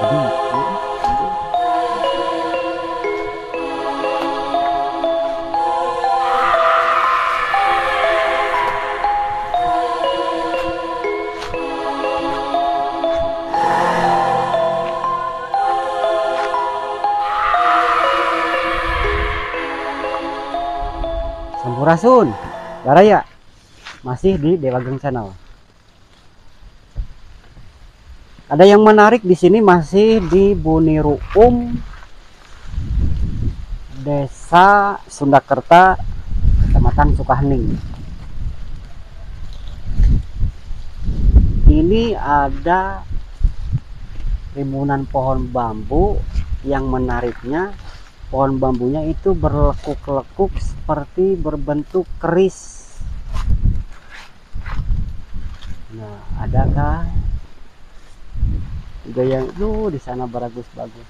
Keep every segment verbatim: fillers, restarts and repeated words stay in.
Sampurasun, Baraya masih di Dewa Geng Channel. Ada yang menarik di sini, masih di Buniruum, Desa Sundakerta, Kecamatan Sukahening. Ini ada rimbunan pohon bambu. Yang menariknya, pohon bambunya itu berlekuk-lekuk seperti berbentuk keris. Nah, adakah juga yang lu di sana bagus-bagus.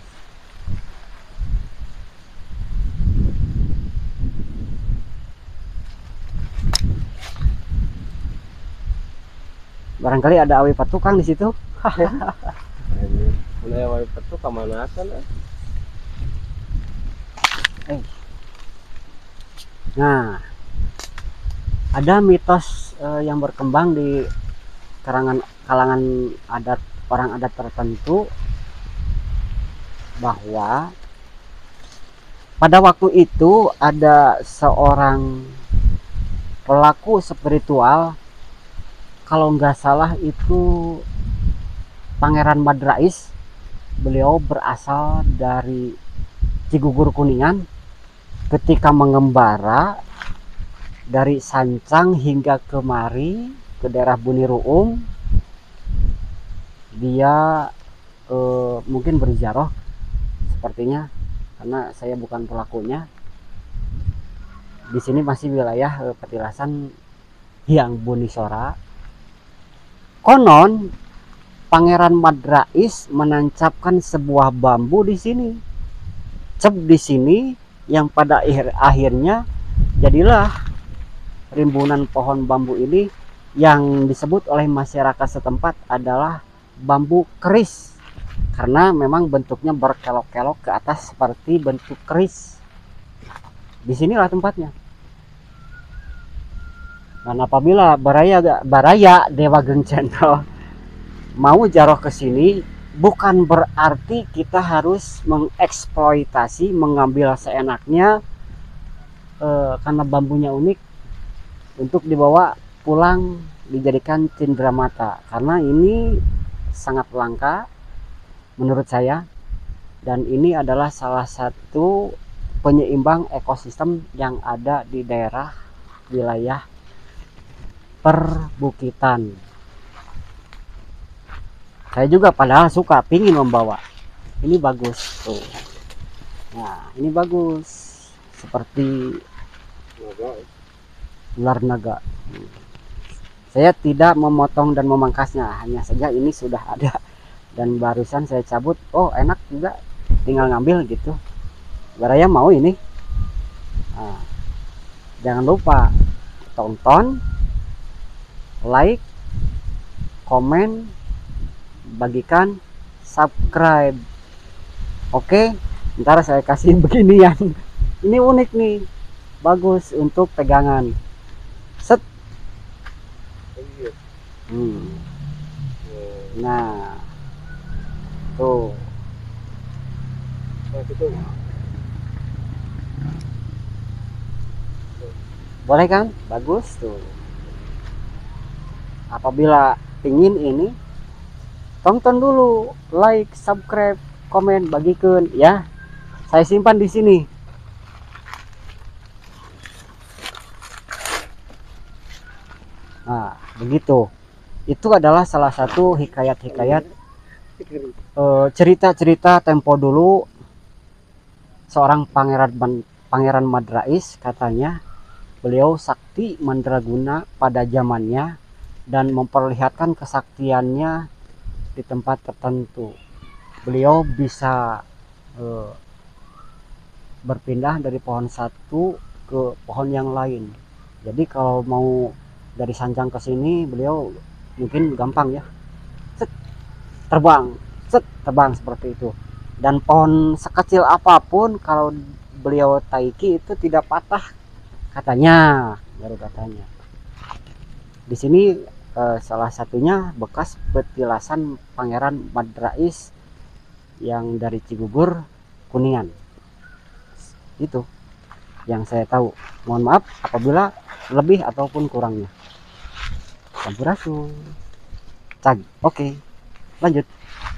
Barangkali ada awi patukang di situ. Mulai awi patuk kemana kan? Eh. Nah, ada mitos eh, yang berkembang di kalangan kalangan adat orang adat tertentu bahwa pada waktu itu ada seorang pelaku spiritual, kalau nggak salah itu Pangeran Madrais. Beliau berasal dari Cigugur Kuningan. Ketika mengembara dari Sancang hingga kemari ke daerah Buniruum, dia eh, mungkin berziarah sepertinya, karena saya bukan pelakunya. Di sini masih wilayah eh, petilasan Hyang Bunisora. Konon Pangeran Madrais menancapkan sebuah bambu di sini, cep di sini, yang pada akhir akhirnya jadilah rimbunan pohon bambu ini yang disebut oleh masyarakat setempat adalah bambu keris, karena memang bentuknya berkelok-kelok ke atas seperti bentuk keris. Disinilah tempatnya. Dan apabila Baraya Baraya Dewa Geng Channel mau jaroh ke sini, bukan berarti kita harus mengeksploitasi, mengambil seenaknya eh, karena bambunya unik untuk dibawa pulang dijadikan cenderamata, karena ini sangat langka menurut saya, dan ini adalah salah satu penyeimbang ekosistem yang ada di daerah wilayah perbukitan. Saya juga padahal suka pingin membawa. Ini bagus tuh. Nah, ini bagus seperti ular naga. Saya tidak memotong dan memangkasnya, hanya saja ini sudah ada dan barusan saya cabut. Oh, enak juga, tinggal ngambil gitu. Baraya mau ini. Nah, jangan lupa tonton, like, komen, bagikan, subscribe. Oke, ntar saya kasih beginian. Ini unik nih, bagus untuk pegangan. Set. Hmm. Nah, tuh. Boleh kan? Bagus tuh. Apabila pingin ini, tonton dulu, like, subscribe, komen, bagikan ya. Saya simpan di sini. Nah, begitu. Itu adalah salah satu hikayat-hikayat cerita-cerita tempo dulu seorang pangeran pangeran Madrais. Katanya beliau sakti mandraguna pada zamannya dan memperlihatkan kesaktiannya di tempat tertentu. Beliau bisa eh, berpindah dari pohon satu ke pohon yang lain. Jadi kalau mau dari Sancang ke sini, beliau mungkin gampang ya, set, terbang set tebang seperti itu. Dan pohon sekecil apapun kalau beliau taiki itu tidak patah katanya, baru katanya. Di sini eh, salah satunya bekas petilasan Pangeran Madrais yang dari Cigugur Kuningan. Itu yang saya tahu. Mohon maaf apabila lebih ataupun kurangnya. Sampurasun. Cag. Oke, lanjut.